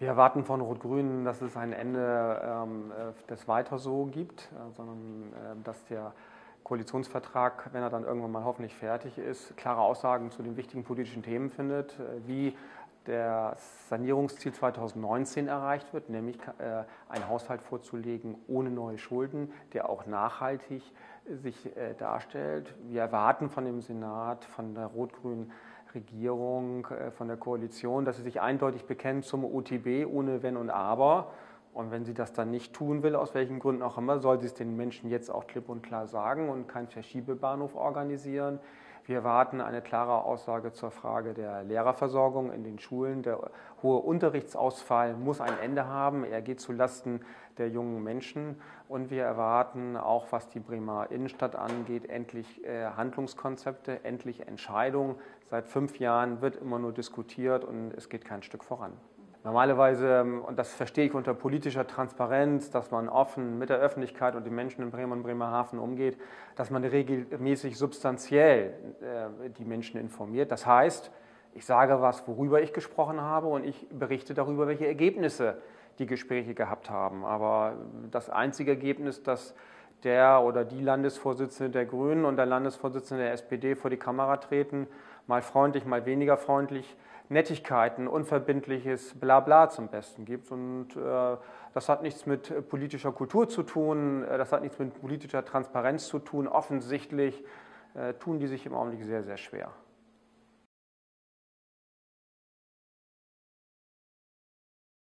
Wir erwarten von Rot-Grün, dass es ein Ende des Weiter so gibt, sondern dass der Koalitionsvertrag, wenn er dann irgendwann mal hoffentlich fertig ist, klare Aussagen zu den wichtigen politischen Themen findet, wie das Sanierungsziel 2019 erreicht wird, nämlich einen Haushalt vorzulegen ohne neue Schulden, der auch nachhaltig sich darstellt. Wir erwarten von dem Senat, von der rot-grünen Regierung, von der Koalition, dass sie sich eindeutig bekennt zum OTB ohne Wenn und Aber. Und wenn sie das dann nicht tun will, aus welchen Gründen auch immer, soll sie es den Menschen jetzt auch klipp und klar sagen und keinen Verschiebebahnhof organisieren. Wir erwarten eine klare Aussage zur Frage der Lehrerversorgung in den Schulen. Der hohe Unterrichtsausfall muss ein Ende haben. Er geht zulasten der jungen Menschen. Und wir erwarten auch, was die Bremer Innenstadt angeht, endlich Handlungskonzepte, endlich Entscheidungen. Seit 5 Jahren wird immer nur diskutiert und es geht kein Stück voran. Normalerweise, und das verstehe ich unter politischer Transparenz, dass man offen mit der Öffentlichkeit und den Menschen in Bremen und Bremerhaven umgeht, dass man regelmäßig substanziell die Menschen informiert. Das heißt, ich sage was, worüber ich gesprochen habe und ich berichte darüber, welche Ergebnisse die Gespräche gehabt haben. Aber das einzige Ergebnis, dass der oder die Landesvorsitzende der Grünen und der Landesvorsitzende der SPD vor die Kamera treten, mal freundlich, mal weniger freundlich, Nettigkeiten, unverbindliches Blabla zum Besten gibt. Und das hat nichts mit politischer Kultur zu tun, das hat nichts mit politischer Transparenz zu tun. Offensichtlich tun die sich im Augenblick sehr, sehr schwer.